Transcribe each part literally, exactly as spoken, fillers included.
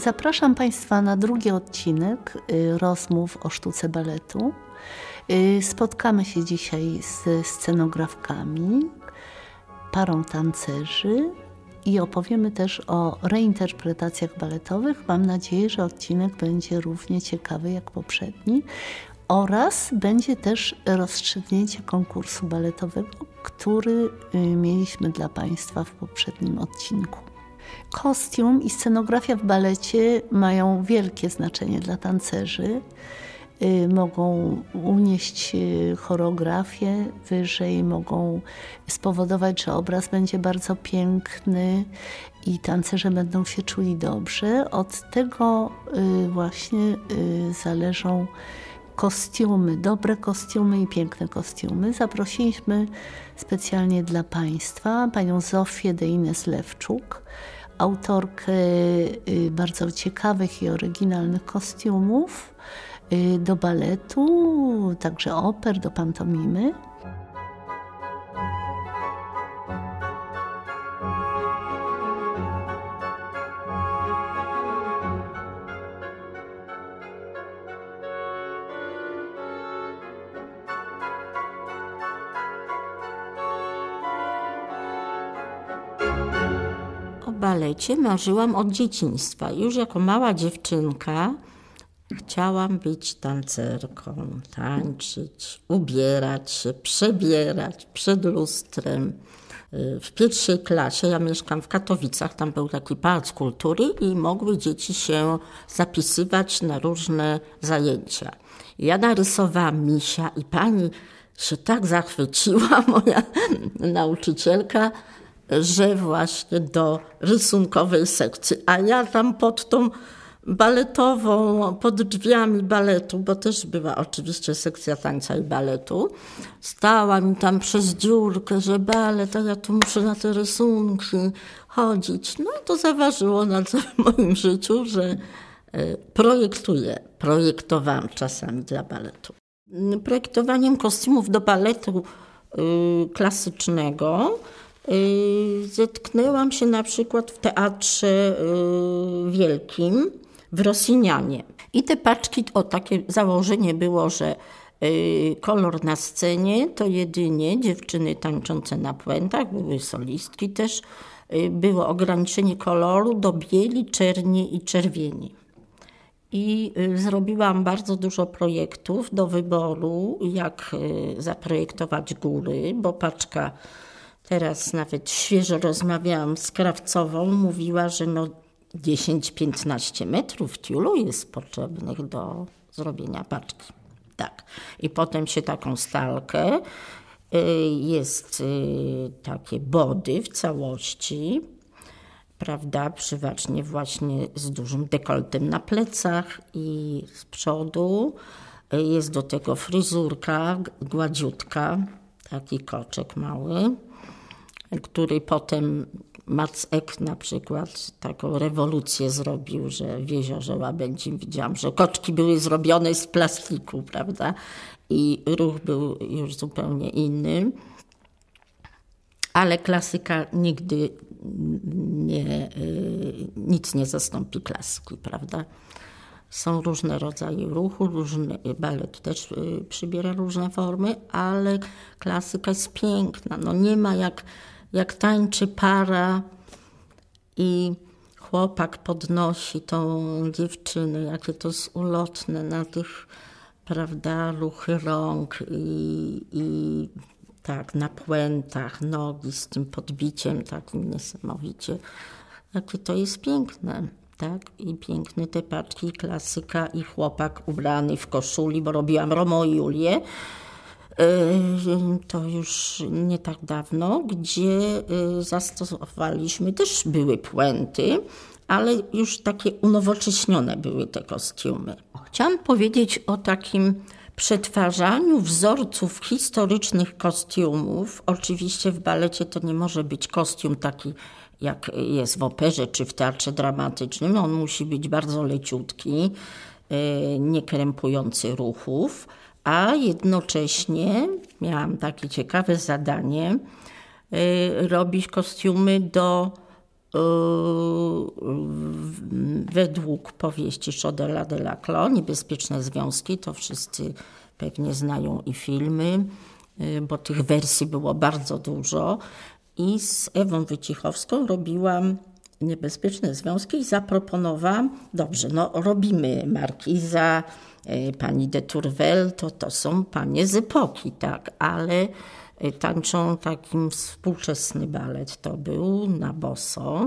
Zapraszam Państwa na drugi odcinek rozmów o sztuce baletu. Spotkamy się dzisiaj ze scenografkami, parą tancerzy i opowiemy też o reinterpretacjach baletowych. Mam nadzieję, że odcinek będzie równie ciekawy jak poprzedni. Oraz będzie też rozstrzygnięcie konkursu baletowego, który mieliśmy dla Państwa w poprzednim odcinku. Kostium i scenografia w balecie mają wielkie znaczenie dla tancerzy. Mogą unieść choreografię wyżej, mogą spowodować, że obraz będzie bardzo piękny i tancerze będą się czuli dobrze. Od tego właśnie zależą kostiumy, dobre kostiumy i piękne kostiumy. Zaprosiliśmy specjalnie dla Państwa panią Zofię de Innes-Lewczuk, autorkę bardzo ciekawych i oryginalnych kostiumów do baletu, także oper, do pantomimy. O balecie marzyłam od dzieciństwa. Już jako mała dziewczynka chciałam być tancerką, tańczyć, ubierać się, przebierać przed lustrem. W pierwszej klasie, ja mieszkam w Katowicach, tam był taki pałac kultury i mogły dzieci się zapisywać na różne zajęcia. Ja narysowałam misia i pani się tak zachwyciła, moja nauczycielka, że właśnie do rysunkowej sekcji, a ja tam pod tą baletową, pod drzwiami baletu, bo też była oczywiście sekcja tańca i baletu, stałam tam przez dziurkę, że balet, a ja tu muszę na te rysunki chodzić. No to zaważyło na całym moim życiu, że projektuję, projektowałam czasami dla baletu. Projektowaniem kostiumów do baletu klasycznego zetknęłam się na przykład w Teatrze Wielkim w Rossinianie. I te paczki, o takie założenie było, że kolor na scenie to jedynie dziewczyny tańczące na puentach, były solistki też, było ograniczenie koloru do bieli, czerni i czerwieni. I zrobiłam bardzo dużo projektów do wyboru, jak zaprojektować góry, bo paczka, teraz nawet świeżo rozmawiałam z krawcową, mówiła, że no dziesięć do piętnastu metrów tiulu jest potrzebnych do zrobienia paczki. Tak. I potem się taką stalkę, jest takie body w całości, prawda, przywacznie właśnie z dużym dekoltem na plecach i z przodu. Jest do tego fryzurka gładziutka, taki koczek mały, który potem Max Eck na przykład taką rewolucję zrobił, że w Jeziorze Łabędzim widziałam, że koczki były zrobione z plastiku, prawda, i ruch był już zupełnie inny. Ale klasyka nigdy nie, nic nie zastąpi klasyki, prawda? Są różne rodzaje ruchu, różny, balet też przybiera różne formy, ale klasyka jest piękna. No nie ma jak, jak tańczy para i chłopak podnosi tą dziewczynę, jakie to jest ulotne na tych, prawda, ruchy rąk i, i tak, na puentach, nogi z tym podbiciem takim niesamowicie. Jakie to jest piękne, tak? I piękne te paczki, klasyka i chłopak ubrany w koszuli, bo robiłam Romeo i Julię. To już nie tak dawno, gdzie zastosowaliśmy, też były puenty, ale już takie unowocześnione były te kostiumy. Chciałam powiedzieć o takim przetwarzaniu wzorców historycznych kostiumów. Oczywiście w balecie to nie może być kostium taki, jak jest w operze czy w teatrze dramatycznym. On musi być bardzo leciutki, nie krępujący ruchów, a jednocześnie miałam takie ciekawe zadanie robić kostiumy do według powieści Chodera de la Clos, Niebezpieczne związki, to wszyscy pewnie znają i filmy, bo tych wersji było bardzo dużo. I z Ewą Wycichowską robiłam Niebezpieczne związki i zaproponowałam, dobrze, no robimy Markiza, pani de Tourvel, to to są panie z epoki, tak, ale tańczą takim współczesny balet, to był na boso.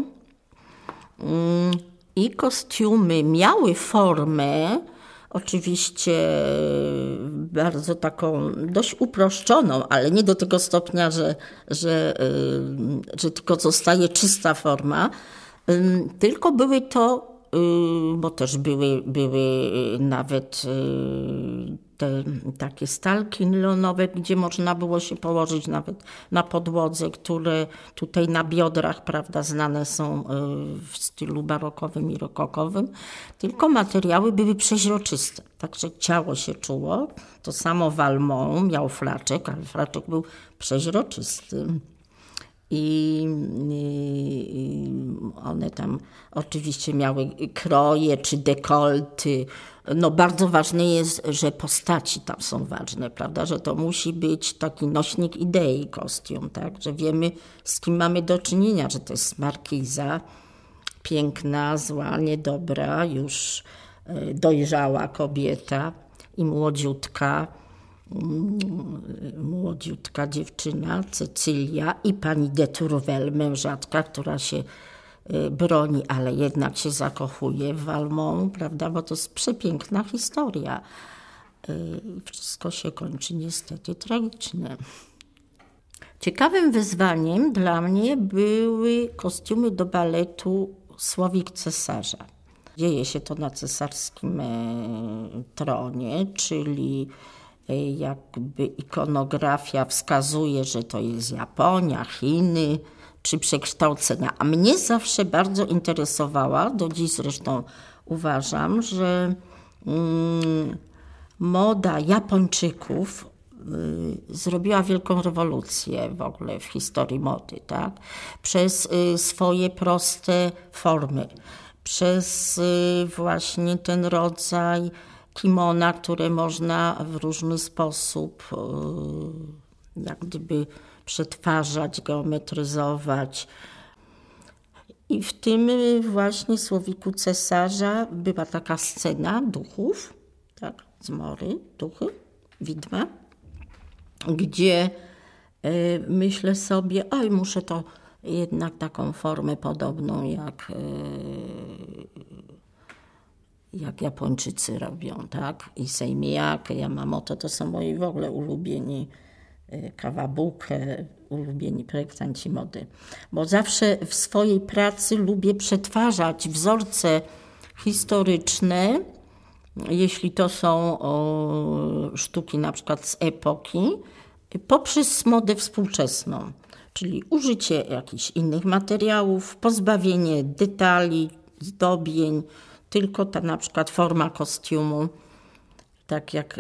I kostiumy miały formę, oczywiście bardzo taką dość uproszczoną, ale nie do tego stopnia, że, że, że tylko zostaje czysta forma, tylko były to, bo też były, były nawet te takie stalki nylonowe, gdzie można było się położyć nawet na podłodze, które tutaj na biodrach, prawda, znane są w stylu barokowym i rokokowym, tylko materiały były przeźroczyste, także ciało się czuło. To samo Valmont miał flaczek, ale flaczek był przeźroczysty. I, I one tam oczywiście miały kroje czy dekolty. No bardzo ważne jest, że postaci tam są ważne, prawda, że to musi być taki nośnik idei kostium, tak, że wiemy, z kim mamy do czynienia, że to jest markiza, piękna, zła, niedobra, już dojrzała kobieta i młodziutka, młodziutka dziewczyna, Cecylia, i pani de Tourvel, mężatka, która się broni, ale jednak się zakochuje w Valmont, prawda, bo to jest przepiękna historia. Wszystko się kończy niestety tragicznie. Ciekawym wyzwaniem dla mnie były kostiumy do baletu Słowik cesarza. Dzieje się to na cesarskim tronie, czyli jakby ikonografia wskazuje, że to jest Japonia, Chiny, czy przekształcenia. A mnie zawsze bardzo interesowała, do dziś zresztą uważam, że mm, moda Japończyków y, zrobiła wielką rewolucję w ogóle w historii mody, tak? Przez y, swoje proste formy, przez y, właśnie ten rodzaj kimona, które można w różny sposób y, jak gdyby przetwarzać, geometryzować. I w tym właśnie Słowiku cesarza była taka scena duchów, tak, zmory, duchy, widma, gdzie y, myślę sobie, oj, muszę to jednak taką formę podobną jak, y, jak Japończycy robią, tak, i Seimiyake, Yamamoto, to są moi w ogóle ulubieni Kawabuke, ulubieni projektanci mody. Bo zawsze w swojej pracy lubię przetwarzać wzorce historyczne, jeśli to są o, sztuki na przykład z epoki, poprzez modę współczesną. Czyli użycie jakichś innych materiałów, pozbawienie detali, zdobień, tylko ta na przykład forma kostiumu, tak jak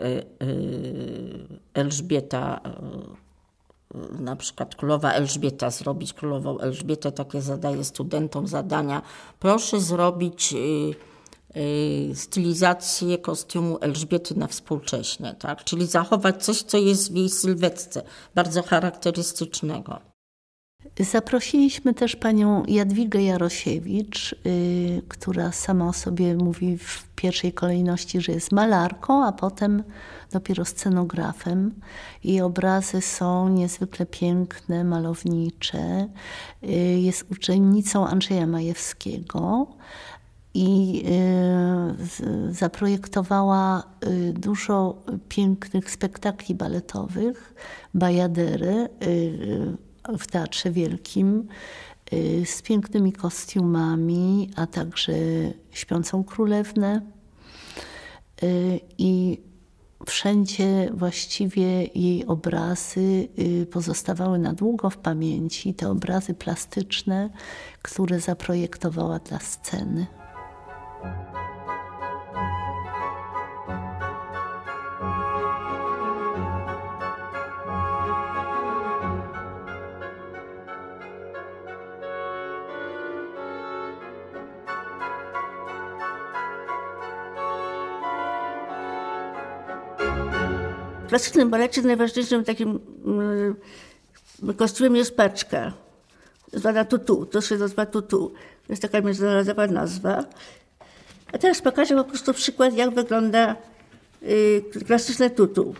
Elżbieta, na przykład królowa Elżbieta, zrobić królową Elżbietę, takie zadaje studentom zadania. Proszę zrobić stylizację kostiumu Elżbiety na współcześnie, tak? Czyli zachować coś, co jest w jej sylwetce, bardzo charakterystycznego. Zaprosiliśmy też panią Jadwigę Jarosiewicz, yy, która sama o sobie mówi w pierwszej kolejności, że jest malarką, a potem dopiero scenografem. Jej obrazy są niezwykle piękne, malownicze. Yy, jest uczennicą Andrzeja Majewskiego i yy, zaprojektowała yy, dużo pięknych spektakli baletowych, bajadery, yy, w Teatrze Wielkim z pięknymi kostiumami, a także Śpiącą Królewnę. I wszędzie właściwie jej obrazy pozostawały na długo w pamięci, te obrazy plastyczne, które zaprojektowała dla sceny. W klasycznym balecie najważniejszym takim kostiumem jest paczka, zwana tutu. To się nazywa tutu. To jest taka międzynarodowa nazwa. A teraz pokażę po prostu przykład, jak wygląda klasyczne tutu.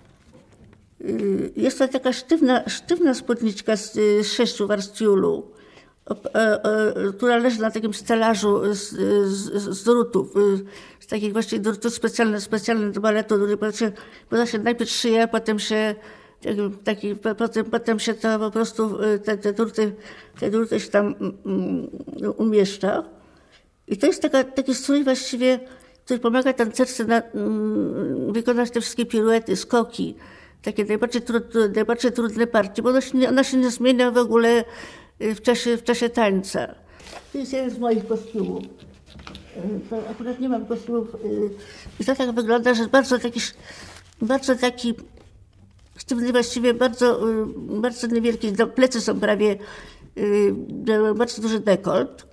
Jest to taka sztywna, sztywna spódniczka z, z sześciu warstw tiulu, która leży na takim stelażu z, z, z drutów, z takich właśnie drutów specjalnych, specjalnych do baletu, potem się, potem się najpierw szyje, a potem się taki, potem, potem się to po prostu te, te, druty, te druty się tam umieszcza. I to jest taka, taki strój właściwie, który pomaga tancerce na, wykonać te wszystkie piruety, skoki, takie najbardziej, trudne, najbardziej trudne partie, bo ona się, ona się nie zmienia w ogóle w czasie, w czasie tańca. To jest jeden z moich kostiumów. To akurat nie mam kostiumów. I to tak wygląda, że bardzo taki, bardzo taki sztywny, właściwie bardzo, bardzo niewielki. Plecy są prawie, bardzo duży dekolt.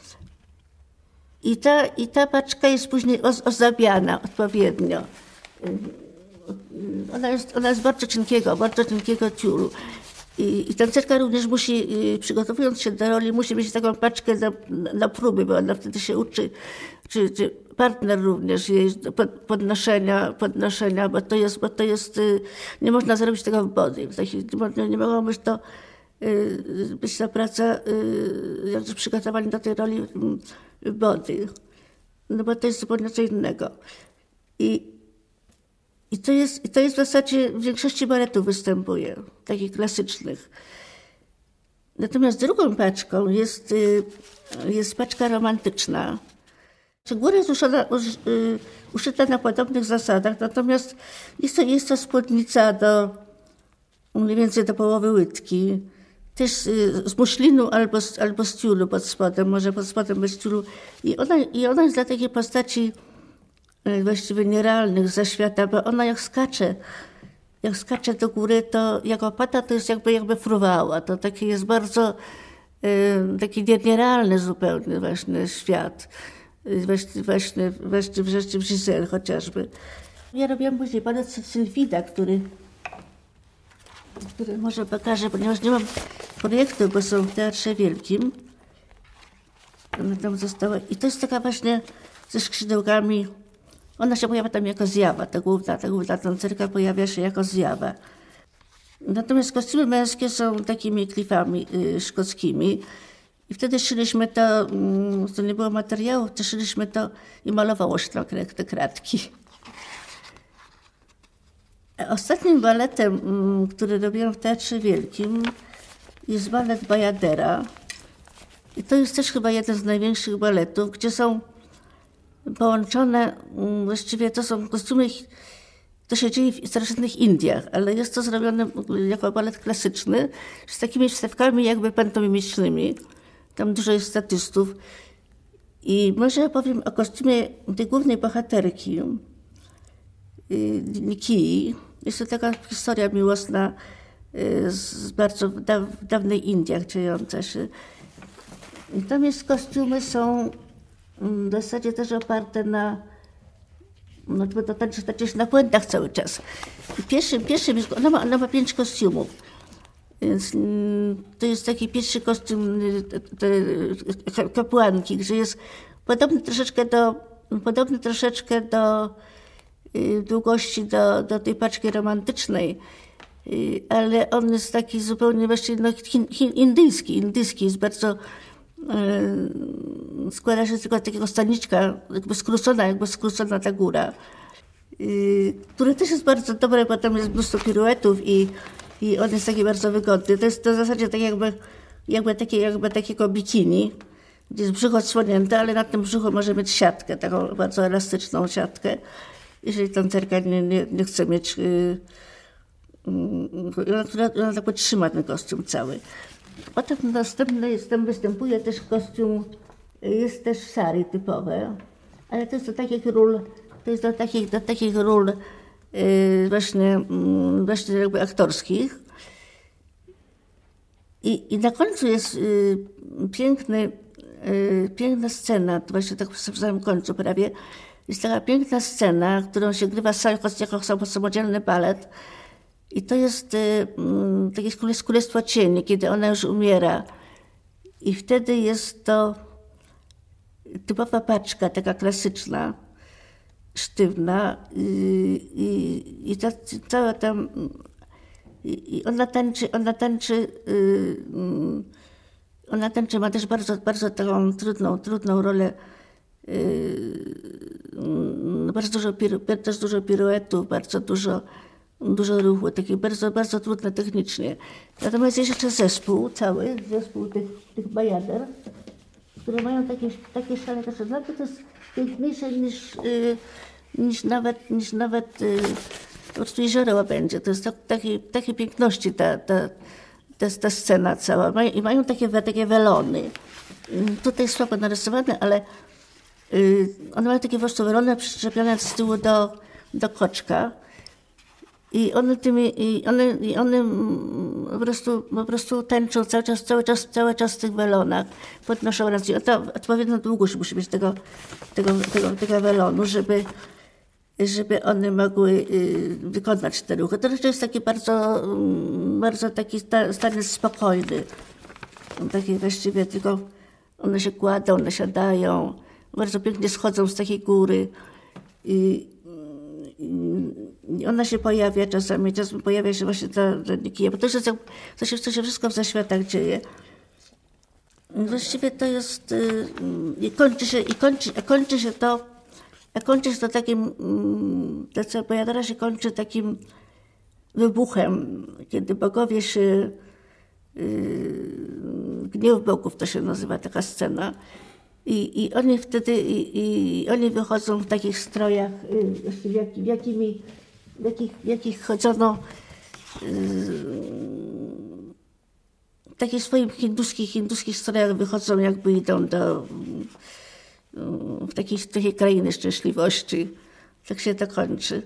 I ta, i ta paczka jest później ozdabiana odpowiednio. Ona jest, ona jest bardzo cienkiego, bardzo cienkiego tiulu. I, I tancerka również musi, przygotowując się do roli, musi mieć taką paczkę na, na próby, bo ona wtedy się uczy, czy, czy partner również jej podnoszenia, podnoszenia, bo to jest, bo to jest, nie można zrobić tego w body. Nie, nie mogło być to, być ta praca, jak przygotowanie do tej roli w body, no bo to jest zupełnie co innego. I, I to jest, to jest w zasadzie w większości baletów występuje, takich klasycznych. Natomiast drugą paczką jest, jest paczka romantyczna. Góra jest uszona, uszyta na podobnych zasadach, natomiast jest to, jest to spódnica do mniej więcej do połowy łydki. Też z muślinu albo z, albo z tiulu pod spodem, może pod spodem bez tiulu. I ona, i ona jest dla takiej postaci właściwie nierealnych ze świata, bo ona jak skacze, jak skacze do góry, to jak opada, to jest jakby, jakby fruwała. To taki jest bardzo taki nierealny zupełnie właśnie świat. Właśnie, właśnie, właśnie wreszcie w Giselle chociażby. Ja robiłam później balet Sylfida, który, który może pokażę, ponieważ nie mam projektu, bo są w Teatrze Wielkim. Ona tam została. I to jest taka właśnie ze skrzydełkami. Ona się pojawia tam jako zjawa, ta główna, ta główna tancerka pojawia się jako zjawa. Natomiast kostiumy męskie są takimi klifami y, szkockimi. I wtedy szyliśmy to, to nie było materiałów, to szyliśmy to i malowało się te kratki. Ostatnim baletem, który robiłam w Teatrze Wielkim, jest balet Bajadera. I to jest też chyba jeden z największych baletów, gdzie są połączone, właściwie to są kostiumy, to się dzieje w starożytnych Indiach, ale jest to zrobione jako balet klasyczny, z takimi wstawkami jakby pantomimicznymi. Tam dużo jest statystów. I może opowiem o kostiumie tej głównej bohaterki, Nikii. Jest to taka historia miłosna z bardzo w dawnej Indiach dziejąca się. I tam jest kostiumy są w zasadzie też oparte na, no to tańczyć na błędach cały czas. I pierwszy, pierwszy ona, ma, ona ma pięć kostiumów. Więc to jest taki pierwszy kostium te kapłanki, gdzie jest podobny troszeczkę do, podobny troszeczkę do długości do, do tej paczki romantycznej, ale on jest taki zupełnie właściwie no, hin, hin, indyjski. Indyjski jest bardzo, yy, składa się tylko z takiego staniczka, jakby skrócona, jakby skrócona ta góra, yy, który też jest bardzo dobre, bo tam jest mnóstwo piruetów i, i on jest taki bardzo wygodny. To jest to w zasadzie tak jakby, jakby, takie, jakby takiego bikini, gdzie jest brzuch odsłonięte, ale na tym brzuchu może mieć siatkę, taką bardzo elastyczną siatkę. Jeżeli tancerka nie, nie, nie chce mieć, yy, ona, ona tak trzyma ten kostium cały. Potem następny jest, tam występuje też kostium, jest też sari typowe, ale to jest do takich ról, to jest do takich, do takich ról yy, właśnie, yy, właśnie jakby aktorskich. I, i na końcu jest yy, piękny, yy, piękna scena, to właśnie tak w samym końcu prawie, jest taka piękna scena, którą się grywa jako samodzielny balet. I to jest y, takie Królestwo Cieni, kiedy ona już umiera. I wtedy jest to typowa paczka, taka klasyczna, sztywna. I, i, i ta, cała tam... I, i ona tańczy, ona tańczy... Y, ona tańczy, ma też bardzo, bardzo taką trudną, trudną rolę. Yy, bardzo dużo, piru, też dużo piruetów, bardzo dużo, dużo ruchu, takie bardzo, bardzo trudne technicznie. Natomiast jest jeszcze zespół cały, zespół tych, tych bajader, które mają takie, takie szale kaszetlaty, to jest piękniejsze niż, yy, niż nawet, niż nawet yy, po prostu jezioro Łabędzie. To jest tak, takiej, takiej piękności ta, ta, ta, ta scena cała. I mają takie, takie welony. Yy, tutaj słabo narysowane, ale one mają takie po prostu welony przyczepione z tyłu do, do koczka i one tymi, i one, i one po prostu, po prostu tańczą cały czas, cały czas, cały czas w tych welonach, podnoszą raz. I to odpowiednia długość musi być tego, tego, tego, tego welonu, żeby, żeby one mogły wykonać te ruchy. To jest taki bardzo, bardzo taki taniec spokojny, taki właściwie tylko one się kładą, one siadają, bardzo pięknie schodzą z takiej góry i, i ona się pojawia czasami, czasem pojawia się właśnie ta Nikija, bo to, jest, to, się, to się wszystko w zaświatach dzieje. Właściwie to jest, i kończy się, i kończy, kończy się to, a kończy się to takim, ta cała pojadara się kończy takim wybuchem, kiedy bogowie się, gniew bogów to się nazywa taka scena. I, I oni wtedy, i, i oni wychodzą w takich strojach, w, jak, w, jakimi, w, jakich, w jakich chodzono, w takich swoich hinduskich, hinduskich strojach wychodzą, jakby idą do w takiej, w takiej krainy szczęśliwości. Tak się to kończy.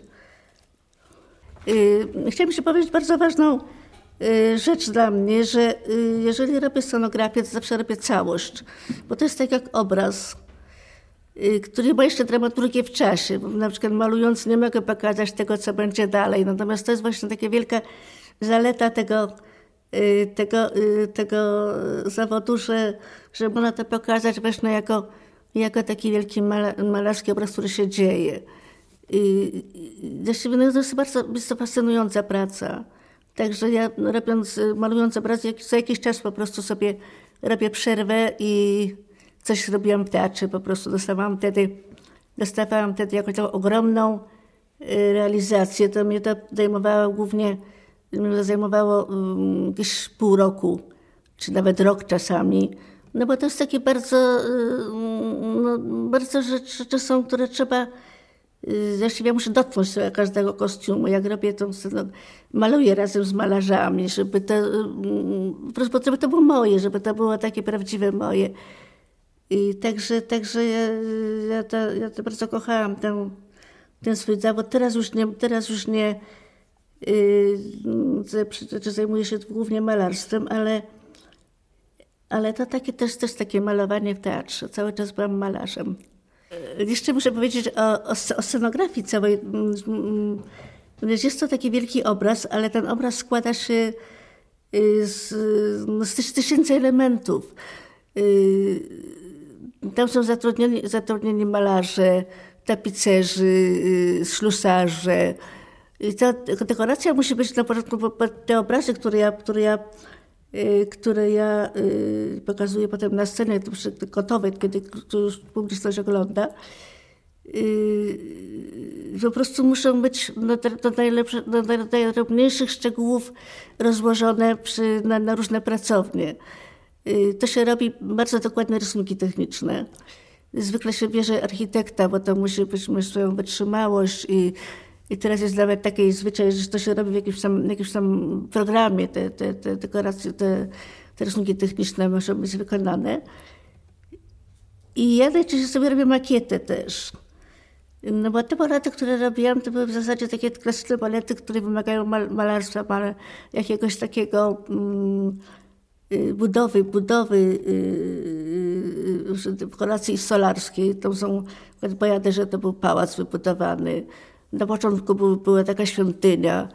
Chciałam jeszcze powiedzieć bardzo ważną rzecz dla mnie, że jeżeli robię scenografię, to zawsze robię całość, bo to jest tak jak obraz, który ma jeszcze dramaturgię w czasie, bo na przykład malując nie mogę pokazać tego, co będzie dalej, natomiast to jest właśnie taka wielka zaleta tego, tego, tego zawodu, że, że można to pokazać właśnie jako, jako taki wielki malarski obraz, który się dzieje. I, właściwie no, to jest bardzo jest to fascynująca praca. Także ja robiąc, malując obraz, co jakiś czas po prostu sobie robię przerwę i coś robiłam w teatrze. Po prostu dostawałam wtedy, dostawałam wtedy jakąś taką ogromną realizację. To mnie to zajmowało głównie, mnie to zajmowało um, jakieś pół roku, czy nawet rok czasami. No bo to jest takie bardzo, no, bardzo rzeczy są, które trzeba. Właściwie ja muszę dotknąć sobie każdego kostiumu. Jak robię tą scenę, maluję razem z malarzami, żeby to, po prostu, żeby to było moje, żeby to było takie prawdziwe moje. I także, także ja, ja, to, ja to bardzo kochałam ten, ten swój zawód. Teraz już nie, teraz już nie yy, zajmuję się głównie malarstwem, ale, ale to takie, też, też takie malowanie w teatrze. Cały czas byłam malarzem. Jeszcze muszę powiedzieć o, o, o scenografii całej. Jest to taki wielki obraz, ale ten obraz składa się z, z tysięcy elementów. Tam są zatrudnieni, zatrudnieni malarze, tapicerzy, ślusarze. I ta dekoracja musi być na początku, bo te obrazy, które ja, które ja które ja y, pokazuję potem na scenie gotowej, kiedy już publiczność ogląda, y, po prostu muszą być do, do, najlepsze, do najdrobniejszych szczegółów rozłożone przy, na, na różne pracownie. Y, to się robi bardzo dokładne rysunki techniczne. Zwykle się bierze architekta, bo to musi być, mieć swoją wytrzymałość i I teraz jest nawet taki zwyczaj, że to się robi w jakimś tam, jakimś tam programie, te, te, te dekoracje, te, te rysunki techniczne muszą być wykonane. I ja najczęściej sobie robię makietę też. No bo te balety, które robiłam, to były w zasadzie takie klasyczne balety, które wymagają mal, malarstwa, mal, jakiegoś takiego mm, budowy, budowy w kolacji solarskiej. Tam są, pojadę, że to był pałac wybudowany. Na początku był, była taka świątynia.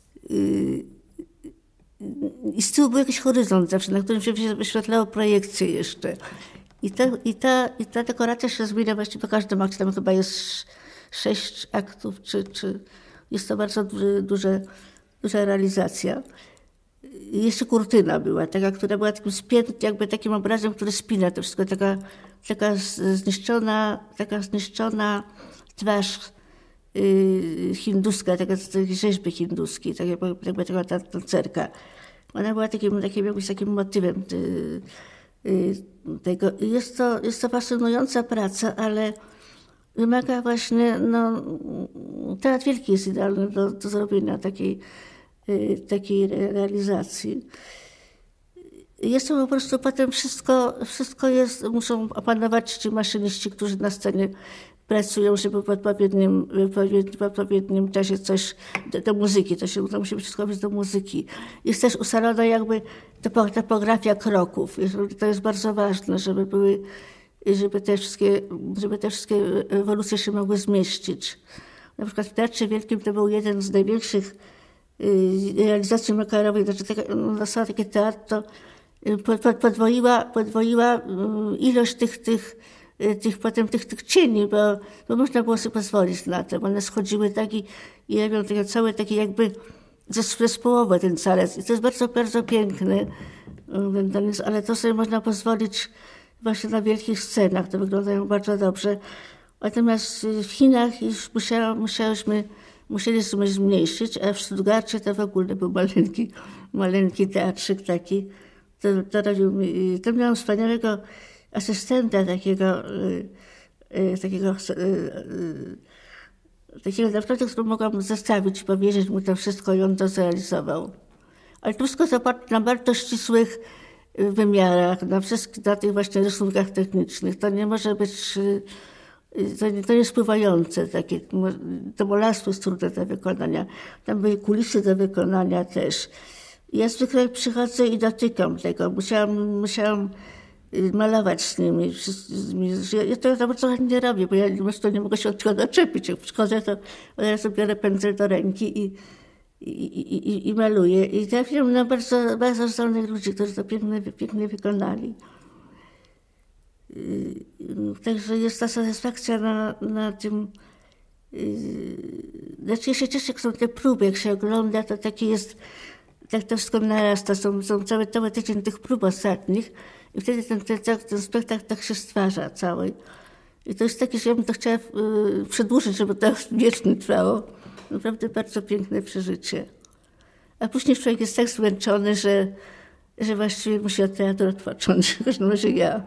I z tyłu był jakiś horyzont zawsze, na którym się wyświetlało projekcje jeszcze. I ta, i ta, i ta dekoracja się zmienia właściwie po każdym akcie. Tam chyba jest sześć aktów, czy, czy jest to bardzo duży, duże, duża realizacja. I jeszcze kurtyna była, taka, która była takim spiętym, jakby takim obrazem, który spina to wszystko. Taka, taka zniszczona, taka zniszczona twarz yy, hinduska, taka rzeźby hinduskiej, tak jakby, jakby taka ta tancerka. Ona była takim, takim jakimś takim motywem yy, yy, tego. Jest to, jest to fascynująca praca, ale wymaga właśnie, no, teatr wielki jest idealny do, do zrobienia takiej, yy, takiej realizacji. Jest to po prostu potem wszystko, wszystko jest, muszą opanować ci maszyniści, którzy na scenie pracują, żeby w odpowiednim, w odpowiednim czasie coś do, do muzyki, to, się, to musi być wszystko do muzyki. Jest też ustalona jakby topografia kroków. To jest bardzo ważne, żeby były, żeby te wszystkie, żeby te wszystkie ewolucje się mogły zmieścić. Na przykład w Teatrze Wielkim to był jeden z największych realizacji makarowej, znaczy taka, takie teatr, to podwoiła, podwoiła ilość tych, tych tych potem tych, tych cieni, bo, bo można było sobie pozwolić na to, bo one schodziły tak i, i robią takie całe takie jakby zespołowe ten calec. I to jest bardzo, bardzo piękne, ale to sobie można pozwolić właśnie na wielkich scenach, to wyglądają bardzo dobrze. Natomiast w Chinach już musiała, musiałyśmy, musieliśmy zmniejszyć, a w Stuttgarcie to w ogóle był maleńki, maleńki teatrzyk taki. To, to, robił mi, to miałam wspaniałego asystenta takiego, takiego, takiego naprawdę, którego mogłam zostawić, powiedzieć mu to wszystko i on to zrealizował. Ale to wszystko na bardzo ścisłych wymiarach, na wszystkich, na tych właśnie rysunkach technicznych. To nie może być, to nie, to jest pływające, takie, to molarstwo jest trudne do wykonania. Tam były kulisy do wykonania też. Ja zwykle przychodzę i dotykam tego. Musiałam, musiałam malować z nimi. Ja to nawet trochę nie robię, bo ja to nie mogę się od tego doczepić. Jak przychodzę, to od razu biorę pędzel do ręki i, i, i, i maluję. I trafiłam na bardzo, bardzo zdolnych ludzi, którzy to pięknie, pięknie wykonali. Także jest ta satysfakcja na, na tym. Znaczy ja się cieszę, jak są te próby, jak się ogląda, to taki jest, tak to wszystko narasta. Są, są cały, cały tydzień tych prób ostatnich. I wtedy ten, ten, ten spektakl tak się stwarza cały. I to jest takie, że ja bym to chciała y, przedłużyć, żeby to wiecznie trwało. Naprawdę bardzo piękne przeżycie. A później człowiek jest tak zmęczony, że, że właściwie musi od teatru odpocząć. W każdym razie ja.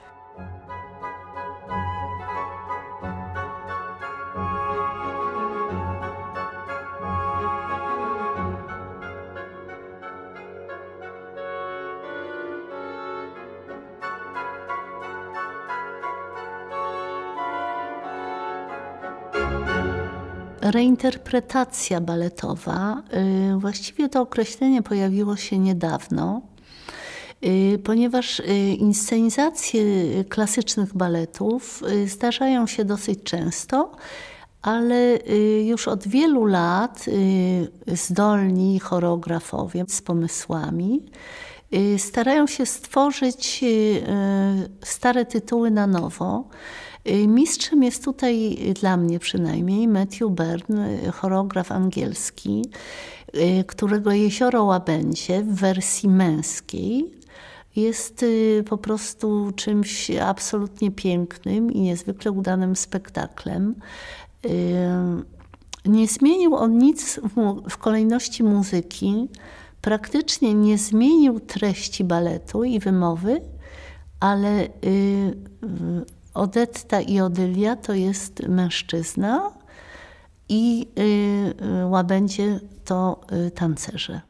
Reinterpretacja baletowa, właściwie to określenie pojawiło się niedawno, ponieważ inscenizacje klasycznych baletów zdarzają się dosyć często, ale już od wielu lat zdolni choreografowie z pomysłami starają się stworzyć stare tytuły na nowo. Mistrzem jest tutaj, dla mnie przynajmniej, Matthew Byrne, choreograf angielski, którego Jezioro Łabędzie w wersji męskiej jest po prostu czymś absolutnie pięknym i niezwykle udanym spektaklem. Nie zmienił on nic w kolejności muzyki, praktycznie nie zmienił treści baletu i wymowy, ale Odetta i Odylia to jest mężczyzna i Łabędzie to tancerze.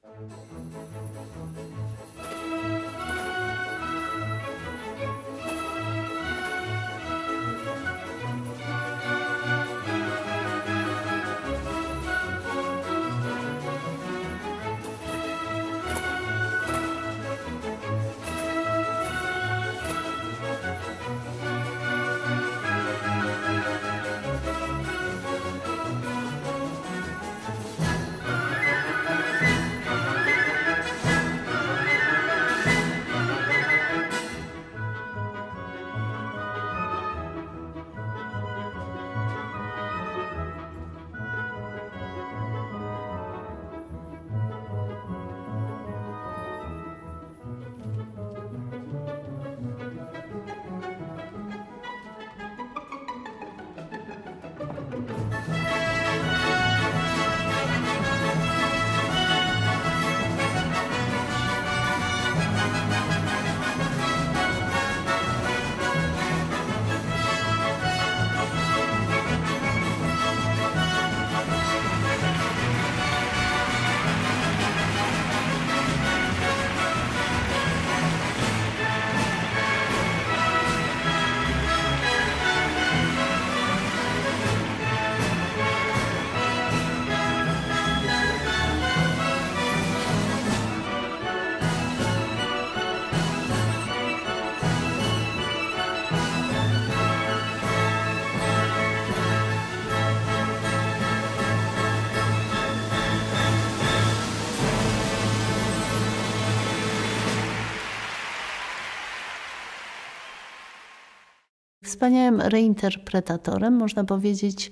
Wspaniałym reinterpretatorem, można powiedzieć,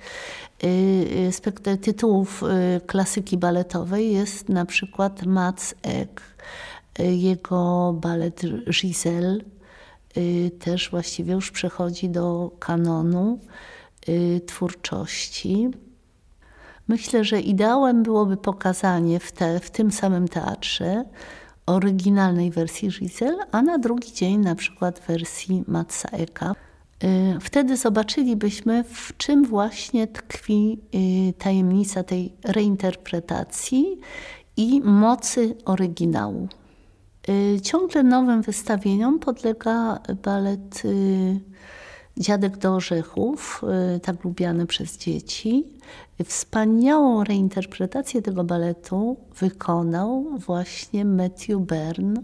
yy, tytułów yy, klasyki baletowej jest na przykład Mats Ek. Yy, jego balet Giselle yy, też właściwie już przechodzi do kanonu yy, twórczości. Myślę, że ideałem byłoby pokazanie w, te, w tym samym teatrze oryginalnej wersji Giselle, a na drugi dzień na przykład wersji Matsa Eka. Wtedy zobaczylibyśmy, w czym właśnie tkwi tajemnica tej reinterpretacji i mocy oryginału. Ciągle nowym wystawieniom podlega balet Dziadek do orzechów, tak lubiany przez dzieci. Wspaniałą reinterpretację tego baletu wykonał właśnie Matthew Byrne.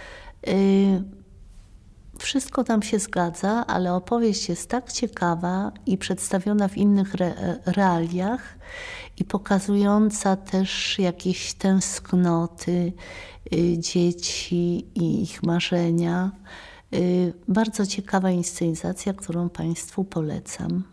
Wszystko tam się zgadza, ale opowieść jest tak ciekawa i przedstawiona w innych re- realiach i pokazująca też jakieś tęsknoty y, dzieci i ich marzenia. Y, bardzo ciekawa inscenizacja, którą Państwu polecam.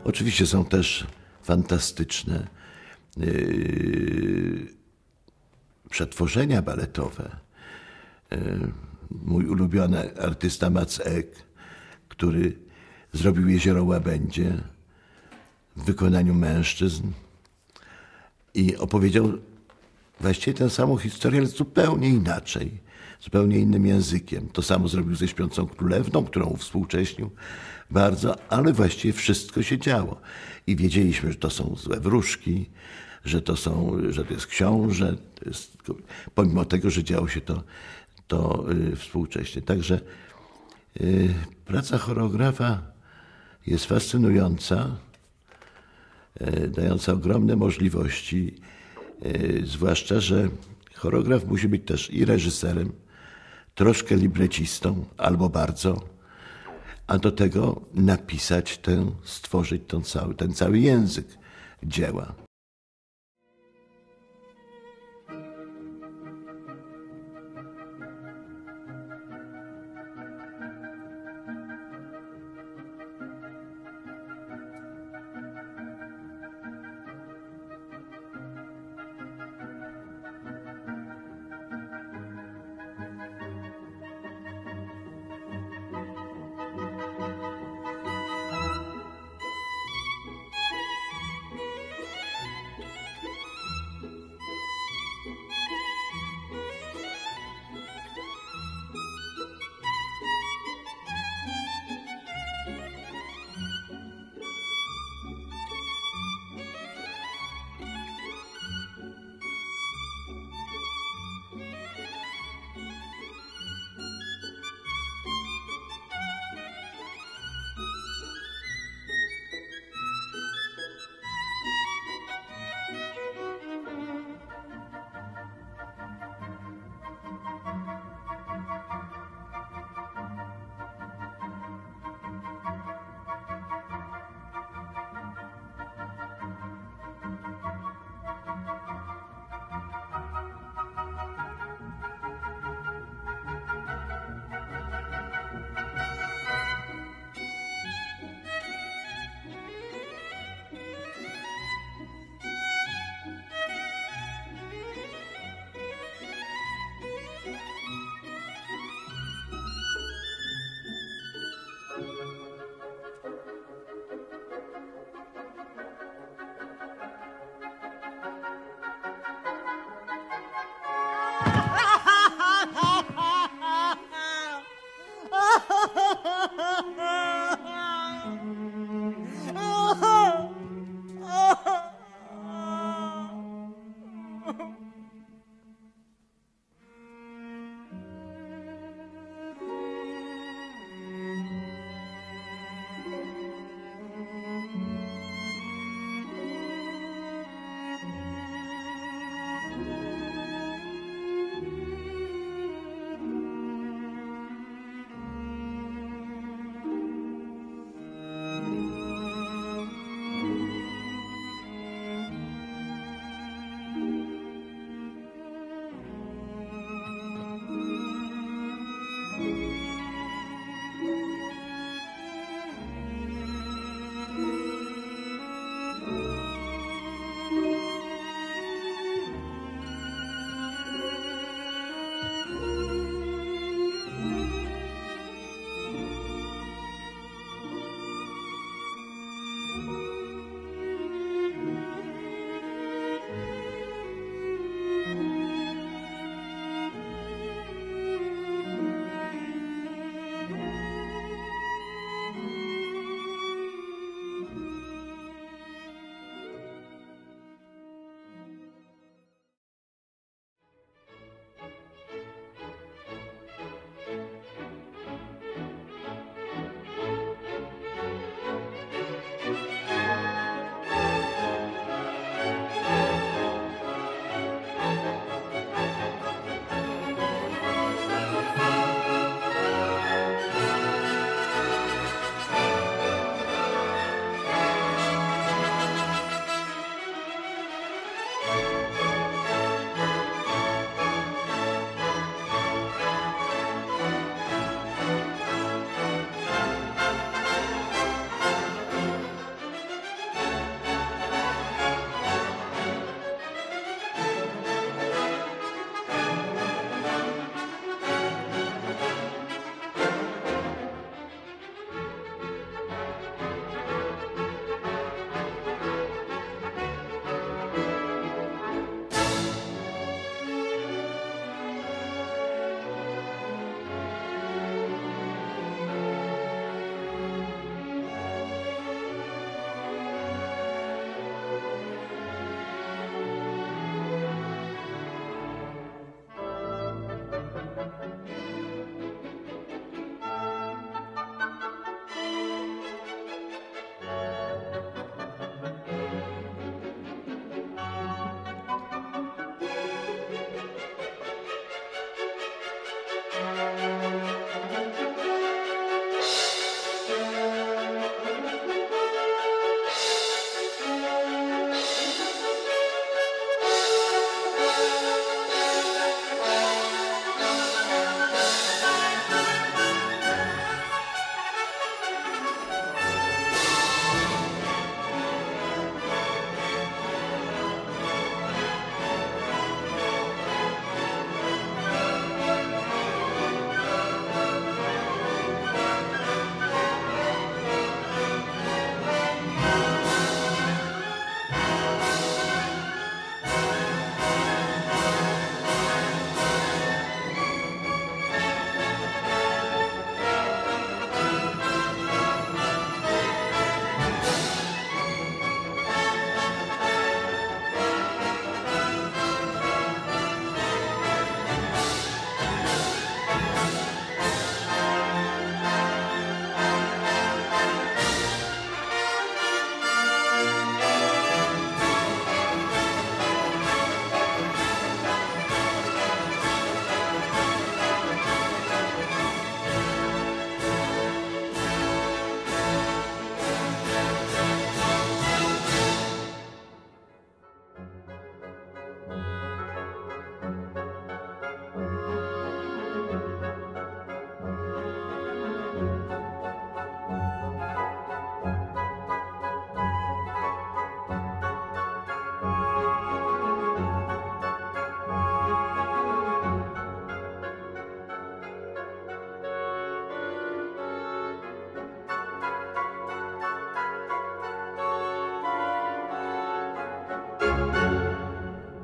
Oczywiście są też fantastyczne yy, przetworzenia baletowe. Yy, mój ulubiony artysta Mats Ek, który zrobił Jezioro Łabędzie w wykonaniu mężczyzn i opowiedział właściwie tę samą historię, ale zupełnie inaczej, zupełnie innym językiem. To samo zrobił ze Śpiącą Królewną, którą uwspółcześnił bardzo, ale właściwie wszystko się działo. I wiedzieliśmy, że to są złe wróżki, że to, są, że to jest książę, to jest, pomimo tego, że działo się to, to yy, współcześnie. Także yy, praca choreografa jest fascynująca, yy, dająca ogromne możliwości, yy, zwłaszcza, że choreograf musi być też i reżyserem, troszkę librecistą, albo bardzo, a do tego napisać ten, stworzyć ten cały, ten cały język dzieła.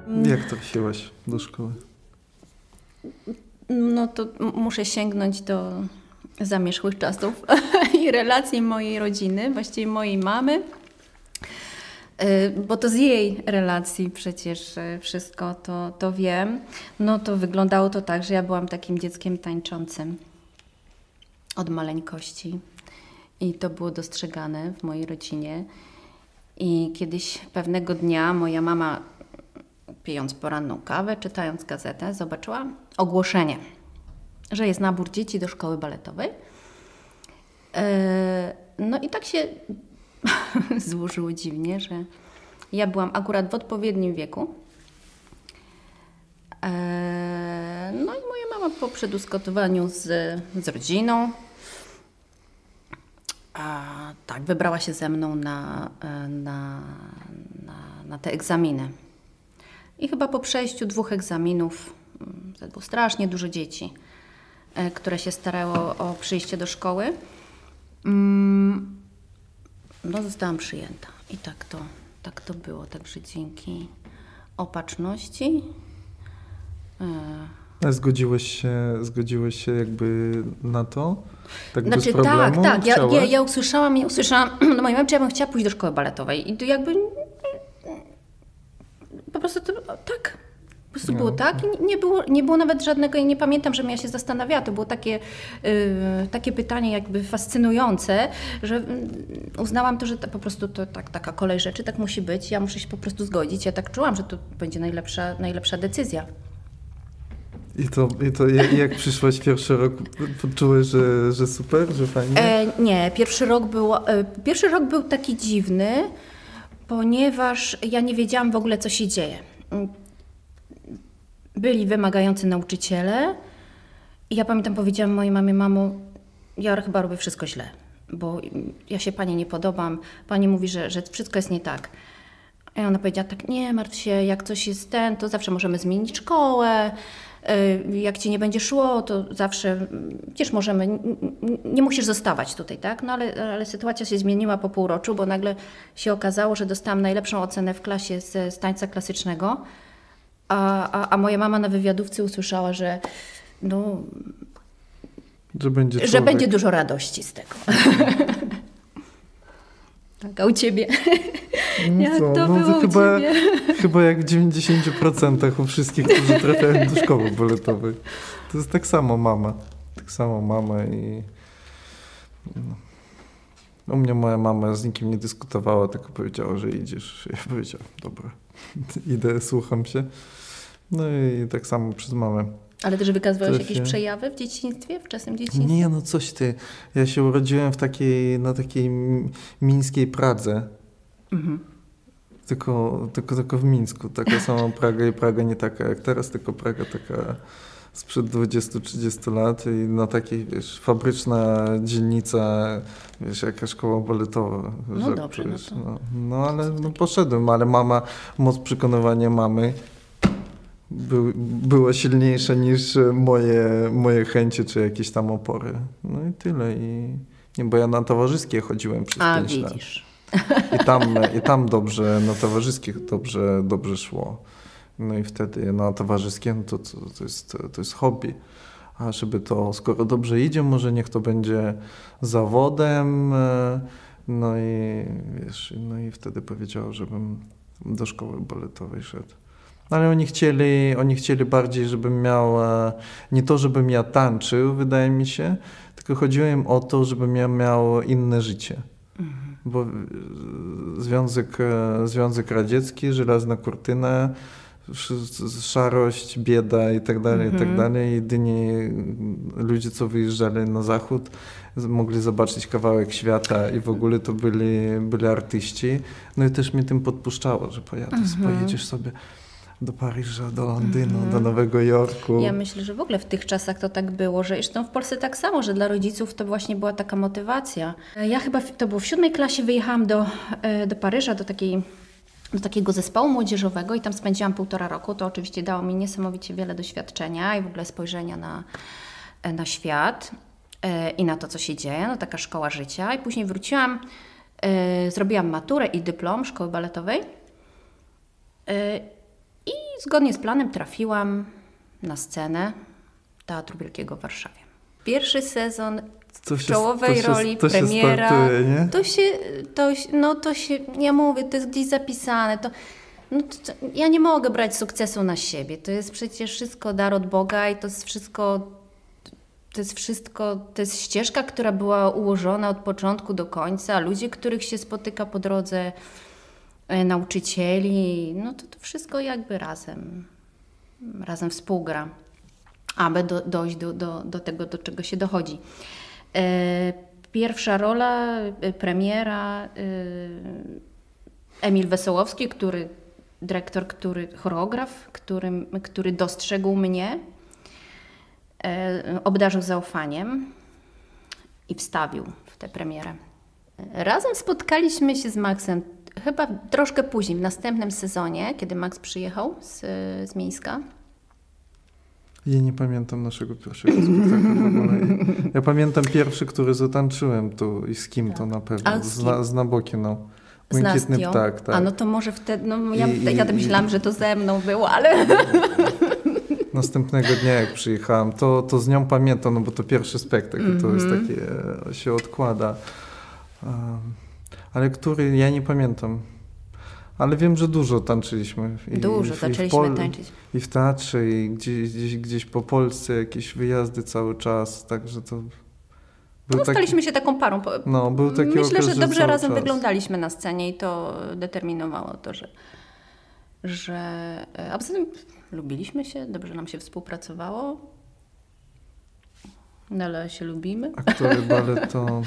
Jak trafiłaś do szkoły? No to muszę sięgnąć do zamierzchłych czasów i relacji mojej rodziny, właściwie mojej mamy, bo to z jej relacji przecież wszystko to, to wiem. No to wyglądało to tak, że ja byłam takim dzieckiem tańczącym od maleńkości i to było dostrzegane w mojej rodzinie. I kiedyś pewnego dnia moja mama, pijąc poranną kawę, czytając gazetę, zobaczyła ogłoszenie, że jest nabór dzieci do szkoły baletowej. No i tak się złożyło dziwnie, że ja byłam akurat w odpowiednim wieku. No i moja mama po przedyskutowaniu z, z rodziną a, tak, wybrała się ze mną na, na, na, na te egzaminy. I chyba po przejściu dwóch egzaminów, to było strasznie dużo dzieci, które się starało o przyjście do szkoły, no zostałam przyjęta. I tak to, tak to było. Także dzięki opatrzności. A zgodziłeś się, zgodziłeś się jakby na to? Tak znaczy, bez problemu? Tak, tak. Ja, ja, ja usłyszałam, ja usłyszałam no mojej mamy, czy ja bym chciała pójść do szkoły baletowej. I to jakby po prostu to, tak. Po prostu no. było tak i nie było, nie było nawet żadnego, ja nie pamiętam, żebym ja się zastanawiała. To było takie, yy, takie pytanie jakby fascynujące, że yy, uznałam to, że to, po prostu to tak, taka kolej rzeczy, tak musi być. Ja muszę się po prostu zgodzić. Ja tak czułam, że to będzie najlepsza, najlepsza decyzja. I to, i to jak, jak przyszłaś pierwszy rok, poczułeś, że, że super, że fajnie? E, nie, pierwszy rok, był, e, pierwszy rok był taki dziwny, ponieważ ja nie wiedziałam w ogóle, co się dzieje. Byli wymagający nauczyciele i ja pamiętam, powiedziałam mojej mamie, mamo, ja chyba robię wszystko źle, bo ja się pani nie podobam, pani mówi, że, że wszystko jest nie tak. I ona powiedziała tak, nie martw się, jak coś jest ten, to zawsze możemy zmienić szkołę, jak ci nie będzie szło, to zawsze, przecież możemy, nie, nie musisz zostawać tutaj, tak? No ale, ale sytuacja się zmieniła po półroczu, bo nagle się okazało, że dostałam najlepszą ocenę w klasie z, z tańca klasycznego, a, a, a moja mama na wywiadówce usłyszała, że no, że będzie, że będzie dużo radości z tego. Tak, a u ciebie? No jak co? to no było to u chyba, ciebie? chyba jak w dziewięćdziesięciu procentach u wszystkich, którzy trafiają do szkoły baletowej. To jest tak samo mama. Tak samo mama i... No. U mnie moja mama z nikim nie dyskutowała, tylko powiedziała, że idziesz. Ja powiedziałam, dobra, idę, słucham się. No i tak samo przez mamę. Ale też wykazywałeś Trafię. jakieś przejawy w dzieciństwie, wczesnym dzieciństwie? Nie, no coś ty. Ja się urodziłem w takiej, na takiej mińskiej Pradze. Mhm. Tylko, tylko, tylko w Mińsku. Taka sama Praga i Praga nie taka jak teraz, tylko Praga taka sprzed dwudziestu trzydziestu lat i na takiej, wiesz, fabryczna dzielnica, wiesz, jaka szkoła baletowa. No że, dobrze, wiesz, no to... no, no ale no, poszedłem, ale mama, moc przekonywania mamy Był, była silniejsza niż moje, moje chęci czy jakieś tam opory. No i tyle. I, nie, bo ja na towarzyskie chodziłem przez A, pięć lat. widzisz. I tam, i tam dobrze, na towarzyskich dobrze, dobrze szło. No i wtedy na towarzyskie no to, to, to, jest, to jest hobby. A żeby to, skoro dobrze idzie, może niech to będzie zawodem. No i wiesz, no i wtedy powiedział, żebym do szkoły baletowej szedł. Ale oni chcieli, oni chcieli bardziej, żebym miał, nie to, żebym ja tańczył, wydaje mi się, tylko chodziło im o to, żebym ja miał inne życie. Mhm. Bo Związek, Związek Radziecki, żelazna kurtyna, szarość, bieda i tak dalej, mhm. i tak dalej. Jedyni ludzie, co wyjeżdżali na zachód, mogli zobaczyć kawałek świata i w ogóle to byli, byli artyści. No i też mi tym podpuszczało, że pojadę, mhm. pojedziesz sobie do Paryża, do Londynu, mm. do Nowego Jorku. Ja myślę, że w ogóle w tych czasach to tak było, że zresztą w Polsce tak samo, że dla rodziców to właśnie była taka motywacja. Ja chyba, to było w siódmej klasie, wyjechałam do, do Paryża, do, takiej, do takiego zespołu młodzieżowego i tam spędziłam półtora roku. To oczywiście dało mi niesamowicie wiele doświadczenia i w ogóle spojrzenia na, na świat i na to, co się dzieje. No taka szkoła życia. I później wróciłam, zrobiłam maturę i dyplom szkoły baletowej. I i zgodnie z planem trafiłam na scenę Teatru Wielkiego w Warszawie. Pierwszy sezon To w się- czołowej to się- roli, to się premiera. startuje, nie? To się, to, się- no to się, ja mówię, to jest gdzieś zapisane. To, no to, to, ja nie mogę brać sukcesu na siebie. To jest przecież wszystko dar od Boga i to jest wszystko, to jest wszystko, to jest ścieżka, która była ułożona od początku do końca. Ludzie, których się spotyka po drodze, e, nauczycieli, no to, to wszystko jakby razem, razem współgra, aby do, dojść do, do, do tego, do czego się dochodzi. E, Pierwsza rola, e, premiera, e, Emil Wesołowski, który, dyrektor, który, choreograf, który, który dostrzegł mnie, e, obdarzył zaufaniem i wstawił w tę premierę. Razem spotkaliśmy się z Maxem chyba troszkę później, w następnym sezonie, kiedy Max przyjechał z, z Mińska. Ja nie pamiętam naszego pierwszego spektaklu w ogóle. Ja pamiętam pierwszy, który zatańczyłem tu i z kim to na pewno. A z Z, kim? na, z Nabokieną. Z Błękitny Nastią. ptak, tak. A no to może wtedy, no ja, I- ja i- myślałam, że to ze mną było, ale... Następnego dnia jak przyjechałam, to, to z nią pamiętam, no bo to pierwszy spektakl, to jest Mhm. takie, e, się odkłada. Um, ale który, ja nie pamiętam. Ale wiem, że dużo tańczyliśmy. I, Dużo i w- i w zaczęliśmy Pol- tańczyć. I w teatrze, i gdzieś, gdzieś, gdzieś po Polsce, jakieś wyjazdy cały czas, także to... Był No, taki- staliśmy się taką parą. Po- No, był taki Myślę, okres, że że dobrze cały razem czas. wyglądaliśmy na scenie i to determinowało to, że, że... A poza tym lubiliśmy się, dobrze nam się współpracowało. Nadal się lubimy. Aktory baleto...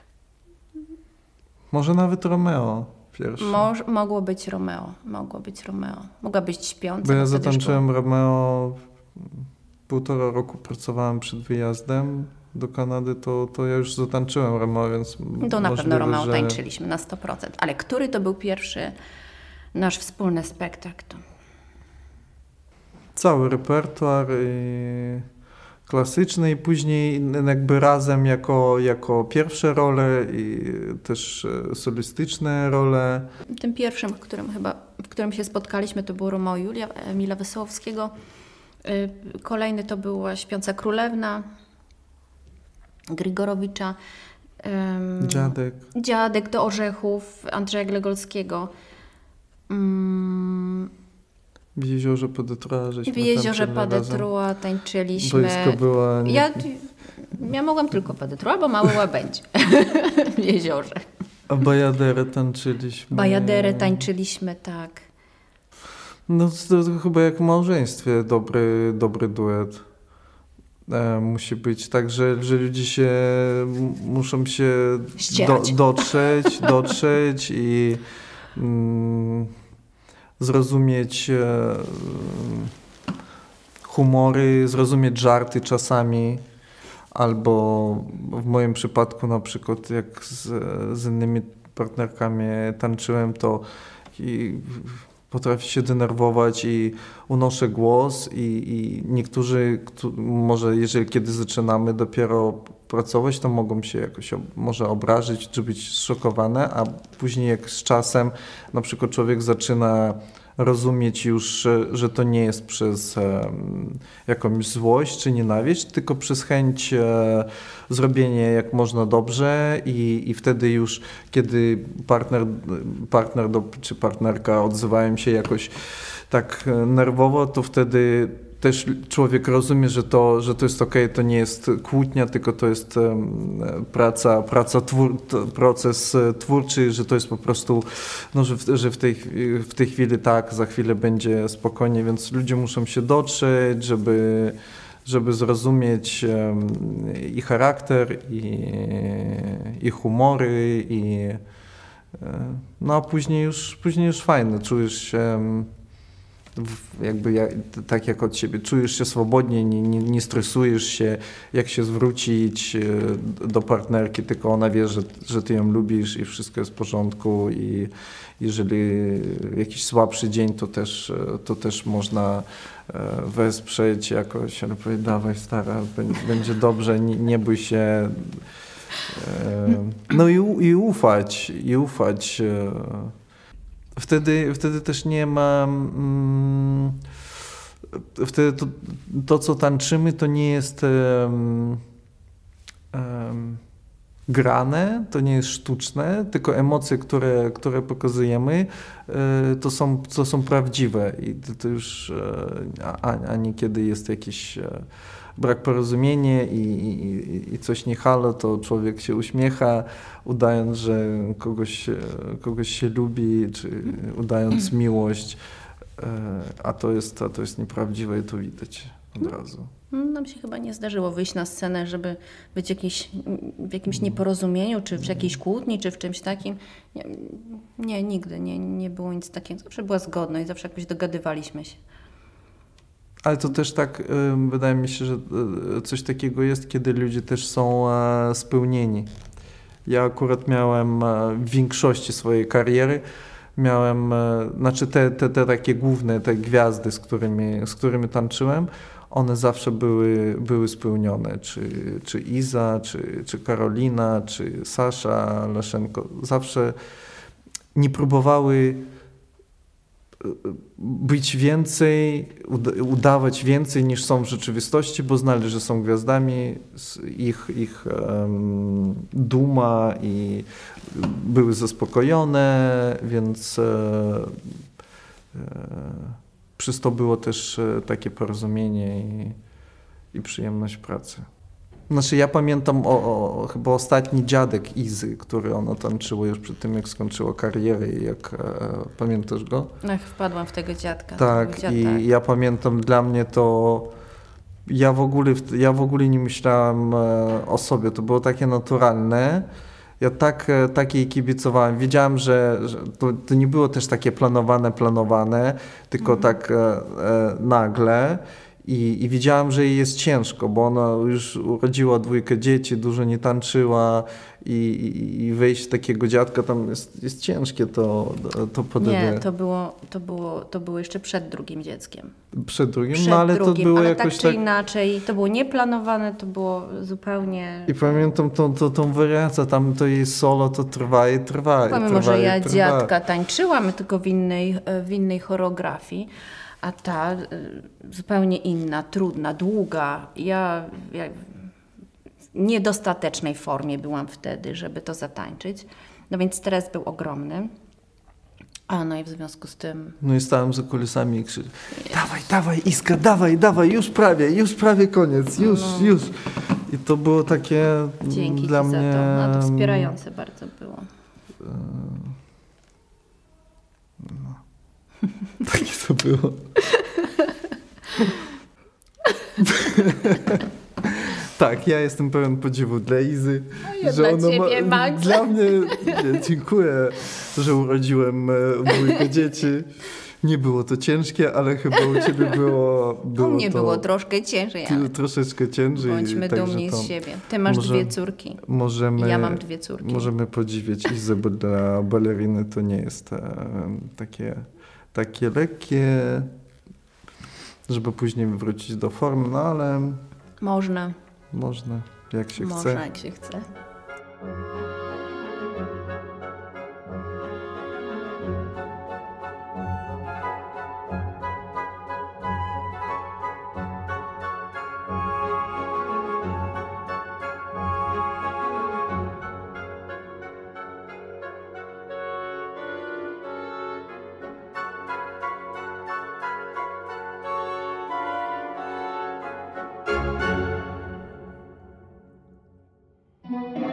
Może nawet Romeo pierwszy. Moż, mogło być Romeo. Mogło być Romeo. Mogła być Śpiąca. Bo ja bo wtedy już zatańczyłem Romeo, półtora roku pracowałem przed wyjazdem do Kanady, to, to ja już zatańczyłem Romeo, więc było- To na możliwe, pewno Romeo że... tańczyliśmy na sto procent. Ale który to był pierwszy nasz wspólny spektakl? To... Cały repertuar i klasyczny i później jakby razem jako, jako pierwsze role i też e, solistyczne role. Tym pierwszym, w którym chyba, w którym się spotkaliśmy, to było Romeo i Julia Emila Wesołowskiego. Y, Kolejny to była Śpiąca Królewna Grigorowicza. Ym, Dziadek. Dziadek do Orzechów Andrzeja Glegolskiego. Ym, W jeziorze Padetrua żeśmy W jeziorze tańczyli razem. Padetrua tańczyliśmy. Boisko była... Nie... Ja, ja mogłam tylko Padetrua, bo mały łabędź w jeziorze. A Bajaderę tańczyliśmy. Bajaderę tańczyliśmy, tak. No to, to chyba jak w małżeństwie dobry, dobry duet. E, musi być tak, że, że ludzie się m- muszą się do, Ścierać. dotrzeć, dotrzeć i mm, zrozumieć e, humory, zrozumieć żarty czasami. Albo w moim przypadku na przykład jak z, z innymi partnerkami tańczyłem, to i potrafię się denerwować i unoszę głos i, i niektórzy, któ- może jeżeli kiedy zaczynamy dopiero pracować, to mogą się jakoś ob, może obrazić czy być zszokowane, a później jak z czasem na przykład człowiek zaczyna rozumieć już, że, że to nie jest przez e, jakąś złość czy nienawiść, tylko przez chęć e, zrobienia jak można dobrze i, i wtedy już, kiedy partner, partner do, czy partnerka odzywają się jakoś tak nerwowo, to wtedy też człowiek rozumie, że to, że to jest okej, to nie jest kłótnia, tylko to jest um, praca, praca twór, t, proces twórczy, że to jest po prostu, no, że, w, że w, tej, w tej chwili tak, za chwilę będzie spokojnie, więc ludzie muszą się dotrzeć, żeby, żeby zrozumieć um, i charakter, i, i humory, i no a później już, później już fajne, czujesz się um, jakby jak, tak jak od siebie, czujesz się swobodnie, nie, nie, nie stresujesz się, jak się zwrócić do partnerki, tylko ona wie, że, że ty ją lubisz i wszystko jest w porządku i jeżeli jakiś słabszy dzień, to też, to też można wesprzeć jakoś, ale powiedzieć, dawaj stara, będzie dobrze, nie, nie bój się. No i, i ufać, i ufać. Wtedy, wtedy też nie ma, mm, wtedy to, to co tańczymy, to nie jest um, um, grane, to nie jest sztuczne, tylko emocje, które, które pokazujemy, to są, to są prawdziwe i to, to już, a, a niekiedy jest jakiś brak porozumienia i, i, i coś nie halo, to człowiek się uśmiecha, udając, że kogoś, kogoś się lubi, czy udając miłość, a to jest, a to jest nieprawdziwe i to widać od razu. Nam się chyba nie zdarzyło wyjść na scenę, żeby być jakiś, w jakimś nieporozumieniu, czy w jakiejś kłótni, czy w czymś takim. Nie, nie nigdy nie, nie było nic takiego. Zawsze była zgodność, zawsze jakoś dogadywaliśmy się. Ale to też tak, wydaje mi się, że coś takiego jest, kiedy ludzie też są spełnieni. Ja akurat miałem w większości swojej kariery, miałem, znaczy te, te, te takie główne, te gwiazdy, z którymi, z którymi tańczyłem, one zawsze były, były spełnione, czy, czy Iza, czy, czy Karolina, czy Sasza Laszenko. Zawsze nie próbowały być więcej, udawać więcej niż są w rzeczywistości, bo znali, że są gwiazdami, ich, ich um, duma i były zaspokojone, więc e, e, przez to było też takie porozumienie i, i przyjemność pracy. Znaczy ja pamiętam o, o, chyba ostatni dziadek Izy, który ona tańczyła już przed tym, jak skończyła karierę i jak, e, pamiętasz go? Ach, wpadłam w tego dziadka. Tak, tego dziadka. I ja pamiętam, dla mnie to, ja w ogóle, ja w ogóle nie myślałem o sobie, to było takie naturalne. Ja tak, tak jej kibicowałem. Wiedziałem, że, że to, to nie było też takie planowane, planowane, tylko mhm. tak e, e, nagle. I, I widziałem, że jej jest ciężko, bo ona już urodziła dwójkę dzieci, dużo nie tańczyła i, i, i wejść w takiego dziadka tam jest, jest ciężkie to, to podanie. Nie, to było, to, było, to było jeszcze przed drugim dzieckiem. Przed drugim? Przed no ale drugim, to było ale jakoś tak czy tak... inaczej, to było nieplanowane, to było zupełnie... I pamiętam tą, tą, tą wariację, tam to jej solo to trwa i trwa i Pomimo, trwa, że ja i trwa. dziadka tańczyłam, tylko w innej, w innej choreografii, a ta y, zupełnie inna, trudna, długa. Ja, ja w niedostatecznej formie byłam wtedy, żeby to zatańczyć. No więc stres był ogromny. A no i w związku z tym... No i stałem za kulisami i krzyczałem: dawaj, dawaj Iska, dawaj, dawaj, już prawie, już prawie koniec, już, no. już. I to było takie Dzięki dla ci mnie... za to. No to wspierające bardzo było. No. Takie to było. Tak, ja jestem pełen podziwu dla Izy. No, że dla ciebie, ma... Max. Dla mnie, nie, dziękuję, że urodziłem dwójkę dzieci. Nie było to ciężkie, ale chyba u ciebie było... było u mnie to było troszkę ciężej, ale... Troszeczkę ciężej. Bądźmy dumni z siebie. Ty masz może, dwie córki. Możemy, ja mam dwie córki. Możemy podziwiać Izę, bo dla baleriny to nie jest e, takie, takie lekkie, żeby później wrócić do formy, no ale... Można. Można, jak się Można, chce. jak się chce. Thank you.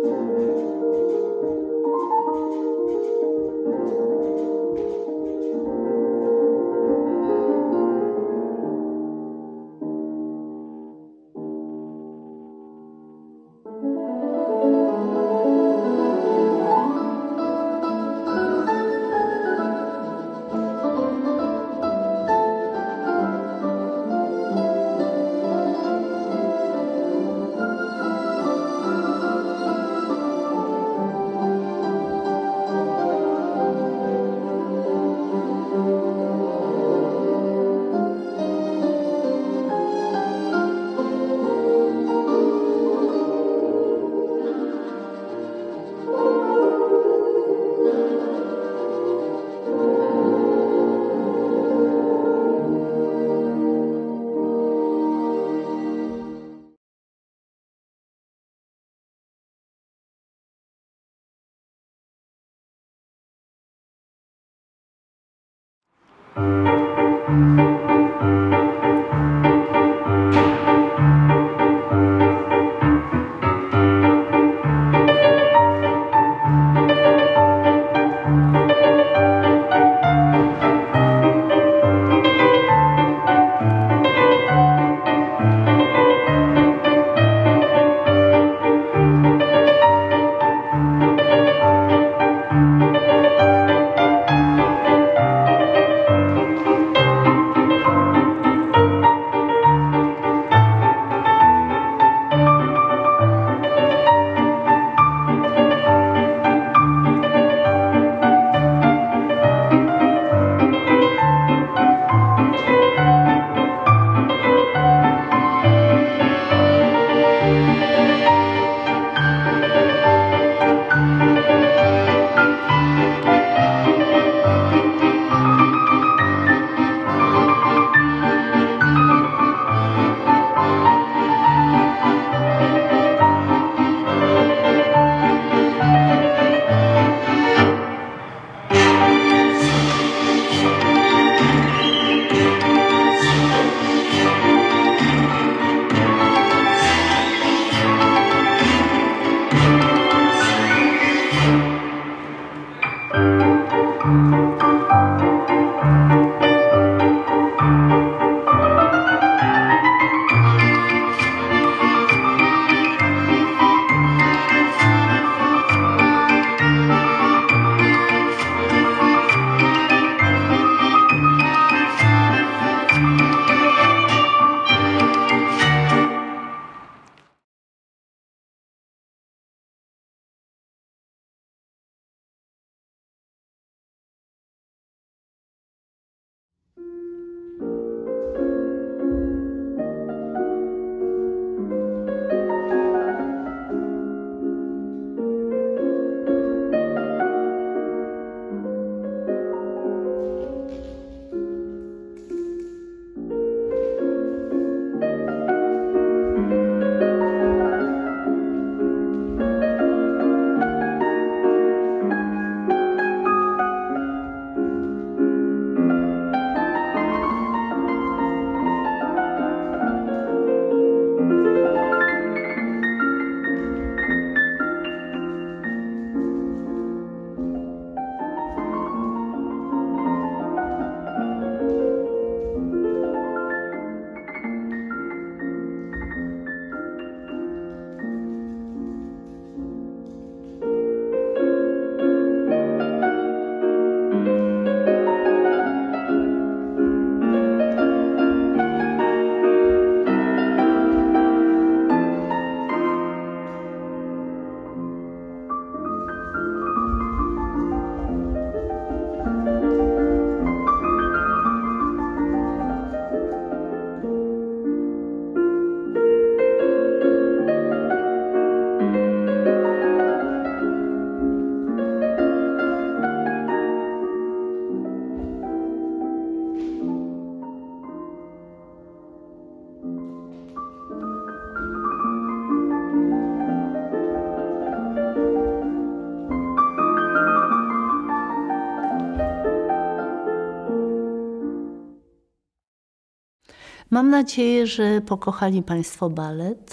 Mam nadzieję, że pokochali Państwo balet,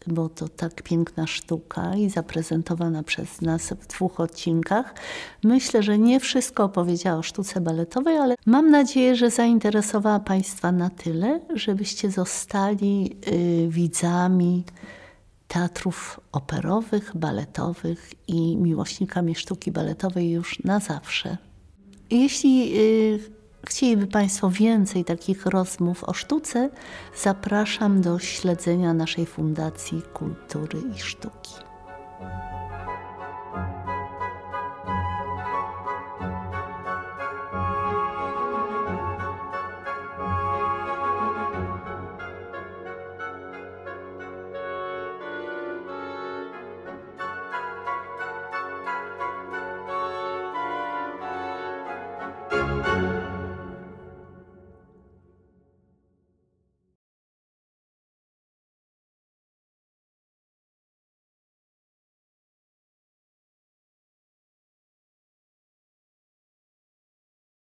bo to tak piękna sztuka i zaprezentowana przez nas w dwóch odcinkach. Myślę, że nie wszystko opowiedziała o sztuce baletowej, ale mam nadzieję, że zainteresowała Państwa na tyle, żebyście zostali y, widzami teatrów operowych, baletowych i miłośnikami sztuki baletowej już na zawsze. Jeśli y, chcieliby Państwo więcej takich rozmów o sztuce, zapraszam do śledzenia naszej Fundacji Kultury i Sztuki.